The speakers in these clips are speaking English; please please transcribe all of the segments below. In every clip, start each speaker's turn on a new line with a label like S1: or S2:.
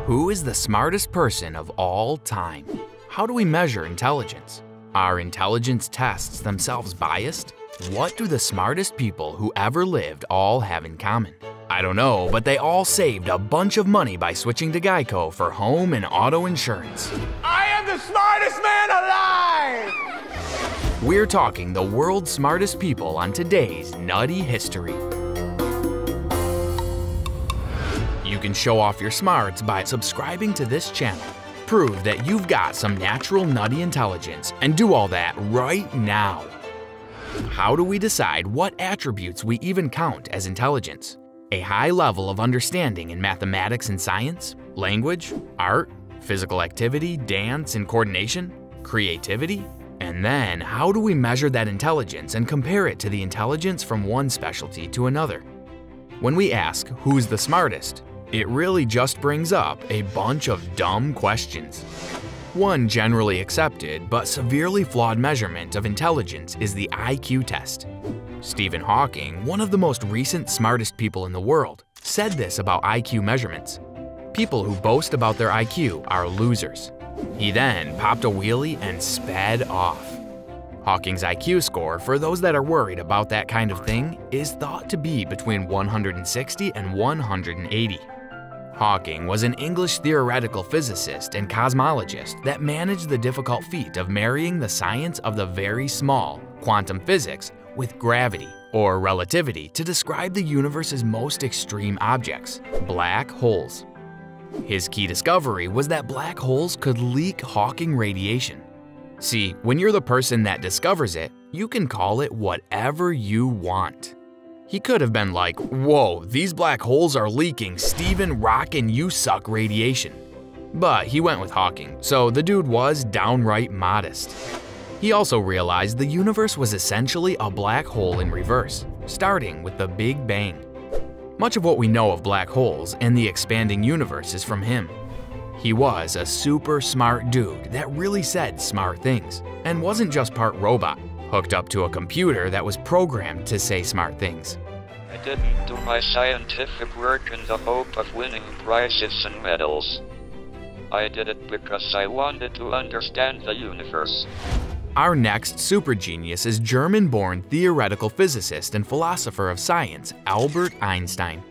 S1: Who is the smartest person of all time? How do we measure intelligence? Are intelligence tests themselves biased? What do the smartest people who ever lived all have in common? I don't know, but they all saved a bunch of money by switching to Geico for home and auto insurance.
S2: I am the smartest man alive!
S1: We're talking the world's smartest people on today's Nutty History. You can show off your smarts by subscribing to this channel. Prove that you've got some natural nutty intelligence and do all that right now. How do we decide what attributes we even count as intelligence? A high level of understanding in mathematics and science, language, art, physical activity, dance and coordination, creativity? And then, how do we measure that intelligence and compare it to the intelligence from one specialty to another? When we ask, who's the smartest, it really just brings up a bunch of dumb questions. One generally accepted but severely flawed measurement of intelligence is the IQ test. Stephen Hawking, one of the most recent smartest people in the world, said this about IQ measurements. People who boast about their IQ are losers. He then popped a wheelie and sped off. Hawking's IQ score, for those that are worried about that kind of thing, is thought to be between 160 and 180. Hawking was an English theoretical physicist and cosmologist that managed the difficult feat of marrying the science of the very small, quantum physics, with gravity, or relativity, to describe the universe's most extreme objects, black holes. His key discovery was that black holes could leak Hawking radiation. See, when you're the person that discovers it, you can call it whatever you want. He could have been like, whoa, these black holes are leaking Stephen Rockin' You Suck radiation. But he went with Hawking, so the dude was downright modest. He also realized the universe was essentially a black hole in reverse, starting with the Big Bang. Much of what we know of black holes and the expanding universe is from him. He was a super smart dude that really said smart things, and wasn't just part robot, hooked up to a computer that was programmed to say smart things.
S3: I didn't do my scientific work in the hope of winning prizes and medals. I did it because I wanted to understand the universe.
S1: Our next super genius is German-born theoretical physicist and philosopher of science, Albert Einstein.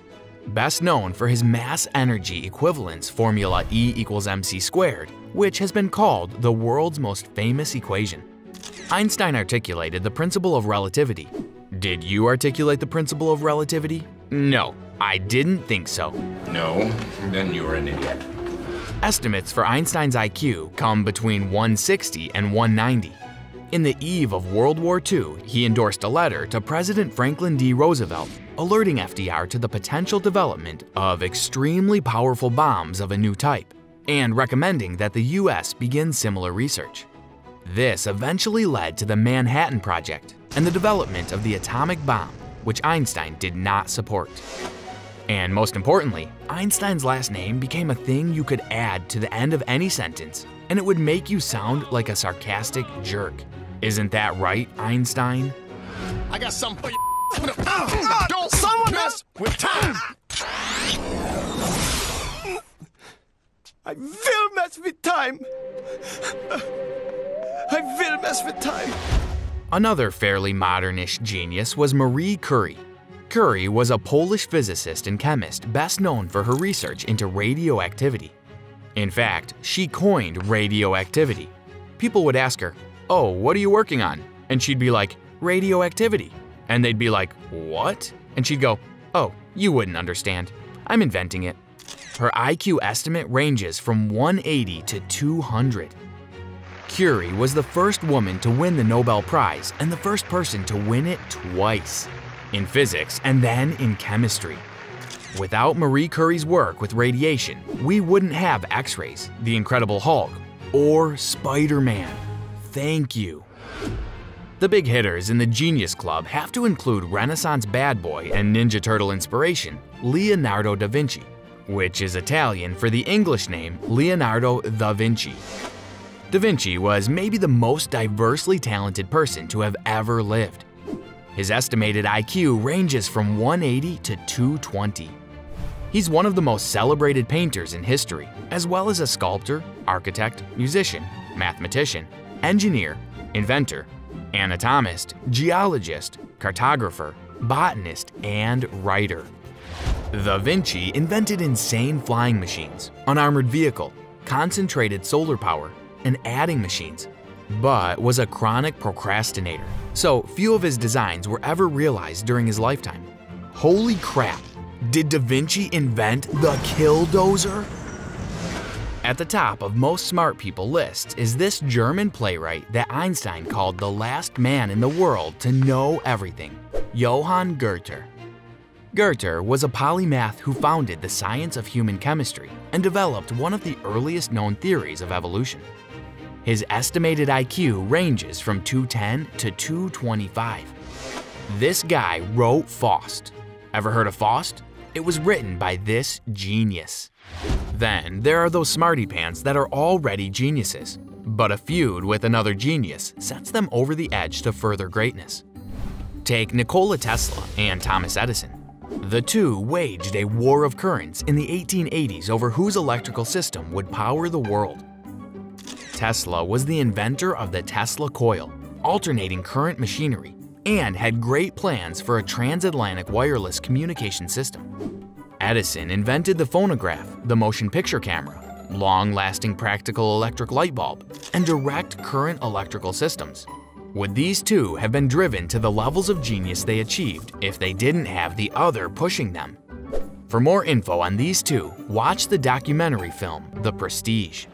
S1: Best known for his mass energy equivalence formula E equals mc squared, which has been called the world's most famous equation. Einstein articulated the principle of relativity. Did you articulate the principle of relativity? No, I didn't think so.
S2: No, then you're an idiot.
S1: Estimates for Einstein's IQ come between 160 and 190. In the eve of World War II, he endorsed a letter to President Franklin D. Roosevelt alerting FDR to the potential development of extremely powerful bombs of a new type, and recommending that the US begin similar research. This eventually led to the Manhattan Project and the development of the atomic bomb, which Einstein did not support. And most importantly, Einstein's last name became a thing you could add to the end of any sentence, and it would make you sound like a sarcastic jerk. Isn't that right, Einstein?
S2: I got something for you. Don't someone mess with time. I will mess with time. I will mess with time.
S1: Another fairly modernish genius was Marie Curie. Curie was a Polish physicist and chemist best known for her research into radioactivity. In fact, she coined radioactivity. People would ask her, "Oh, what are you working on?" And she'd be like, "Radioactivity." And they'd be like, "What?" And she'd go, "Oh, you wouldn't understand. I'm inventing it." Her IQ estimate ranges from 180 to 200. Curie was the first woman to win the Nobel Prize and the first person to win it twice, in physics and then in chemistry. Without Marie Curie's work with radiation, we wouldn't have X-rays, the Incredible Hulk, or Spider-Man. Thank you. The big hitters in the Genius Club have to include Renaissance bad boy and Ninja Turtle inspiration, Leonardo da Vinci, which is Italian for the English name Leonardo da Vinci. Da Vinci was maybe the most diversely talented person to have ever lived. His estimated IQ ranges from 180 to 220. He's one of the most celebrated painters in history, as well as a sculptor, architect, musician, mathematician, engineer, inventor, anatomist, geologist, cartographer, botanist, and writer. Da Vinci invented insane flying machines, an armored vehicle, concentrated solar power, and adding machines, but was a chronic procrastinator, so few of his designs were ever realized during his lifetime. Holy crap! Did Da Vinci invent the killdozer? At the top of most smart people lists is this German playwright that Einstein called the last man in the world to know everything, Johann Goethe. Goethe was a polymath who founded the science of human chemistry and developed one of the earliest known theories of evolution. His estimated IQ ranges from 210 to 225. This guy wrote Faust. Ever heard of Faust? It was written by this genius. Then there are those smarty pants that are already geniuses, but a feud with another genius sets them over the edge to further greatness. Take Nikola Tesla and Thomas Edison. The two waged a war of currents in the 1880s over whose electrical system would power the world. Tesla was the inventor of the Tesla coil, alternating current machinery, and had great plans for a transatlantic wireless communication system. Edison invented the phonograph, the motion picture camera, long-lasting practical electric light bulb, and direct current electrical systems. Would these two have been driven to the levels of genius they achieved if they didn't have the other pushing them? For more info on these two, watch the documentary film, The Prestige.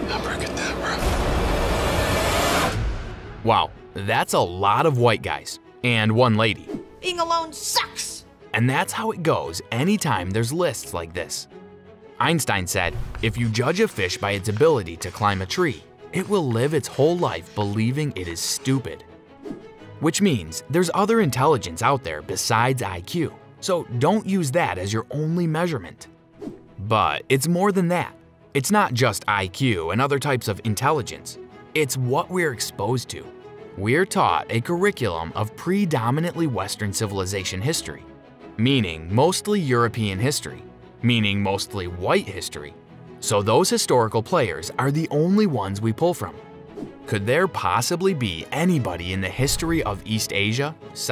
S1: Wow, that's a lot of white guys. And one lady.
S4: Being alone sucks!
S1: And that's how it goes anytime there's lists like this. Einstein said, if you judge a fish by its ability to climb a tree, it will live its whole life believing it is stupid. Which means there's other intelligence out there besides IQ, so don't use that as your only measurement. But it's more than that. It's not just IQ and other types of intelligence. It's what we're exposed to. We're taught a curriculum of predominantly Western civilization history, meaning mostly European history, meaning mostly white history. So those historical players are the only ones we pull from. Could there possibly be anybody in the history of East Asia,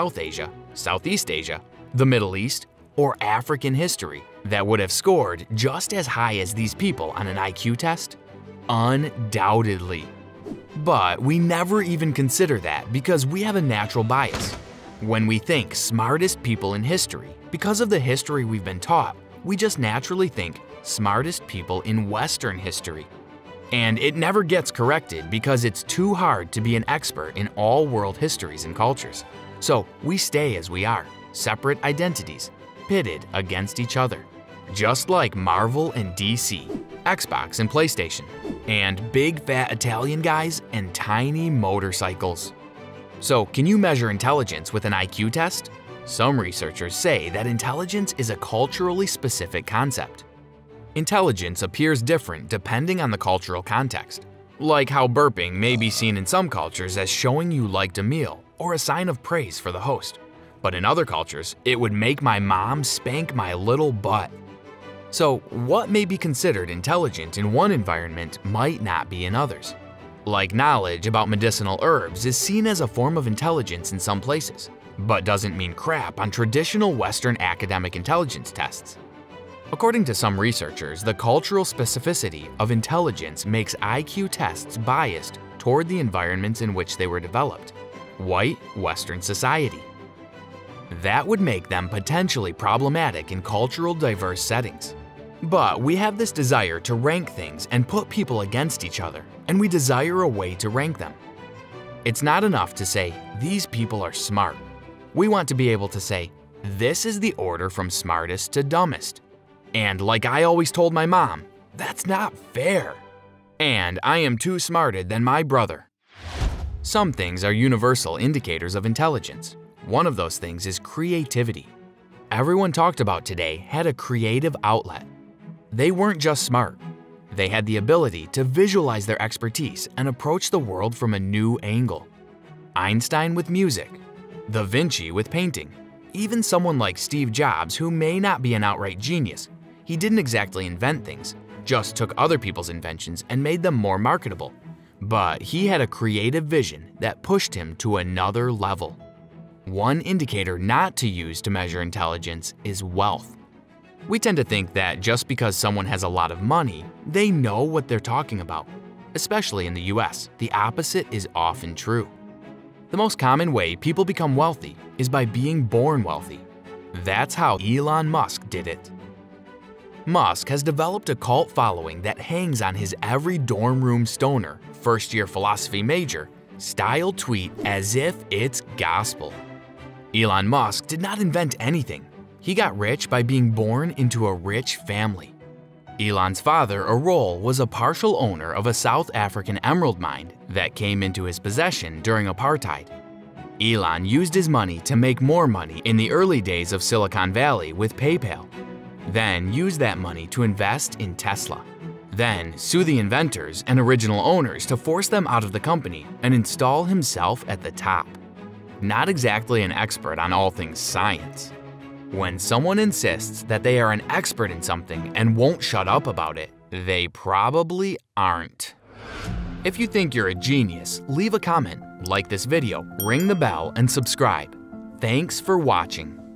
S1: Southeast Asia, the Middle East, or African history that would have scored just as high as these people on an IQ test? Undoubtedly. But we never even consider that because we have a natural bias. When we think smartest people in history, because of the history we've been taught, we just naturally think smartest people in Western history. And it never gets corrected because it's too hard to be an expert in all world histories and cultures. So we stay as we are, separate identities, pitted against each other. Just like Marvel and DC, Xbox and PlayStation, and big fat Italian guys and tiny motorcycles. So can you measure intelligence with an IQ test? Some researchers say that intelligence is a culturally specific concept. Intelligence appears different depending on the cultural context, like how burping may be seen in some cultures as showing you liked a meal or a sign of praise for the host, but in other cultures, it would make my mom spank my little butt. So what may be considered intelligent in one environment might not be in others. Like knowledge about medicinal herbs is seen as a form of intelligence in some places, but doesn't mean crap on traditional Western academic intelligence tests. According to some researchers, the cultural specificity of intelligence makes IQ tests biased toward the environments in which they were developed, white Western society. That would make them potentially problematic in cultural diverse settings. But we have this desire to rank things and put people against each other, and we desire a way to rank them. It's not enough to say, these people are smart. We want to be able to say, this is the order from smartest to dumbest. And like I always told my mom, that's not fair. And I am too smarted than my brother. Some things are universal indicators of intelligence. One of those things is creativity. Everyone talked about today had a creative outlet. They weren't just smart. They had the ability to visualize their expertise and approach the world from a new angle. Einstein with music, Da Vinci with painting, even someone like Steve Jobs, who may not be an outright genius, He didn't exactly invent things, just took other people's inventions and made them more marketable. But he had a creative vision that pushed him to another level. One indicator not to use to measure intelligence is wealth. We tend to think that just because someone has a lot of money, they know what they're talking about. Especially in the US, the opposite is often true. The most common way people become wealthy is by being born wealthy. That's how Elon Musk did it. Musk has developed a cult following that hangs on his every dorm room stoner, first-year philosophy major, style tweet as if it's gospel. Elon Musk did not invent anything. He got rich by being born into a rich family. Elon's father, Errol, was a partial owner of a South African emerald mine that came into his possession during apartheid. Elon used his money to make more money in the early days of Silicon Valley with PayPal, then used that money to invest in Tesla, then sue the inventors and original owners to force them out of the company and install himself at the top. Not exactly an expert on all things science. When someone insists that they are an expert in something and won't shut up about it, they probably aren't. If you think you're a genius, leave a comment, like this video, ring the bell, and subscribe. Thanks for watching.